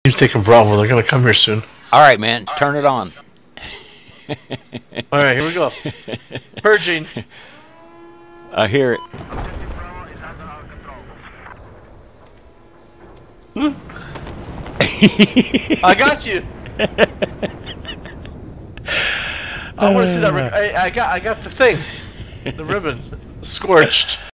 You're taking Bravo. They're gonna come here soon. All right, man. Turn it on. All right, here we go. Purging. I hear it. I got you. I want to see that. I got the thing. The ribbon. Scorched.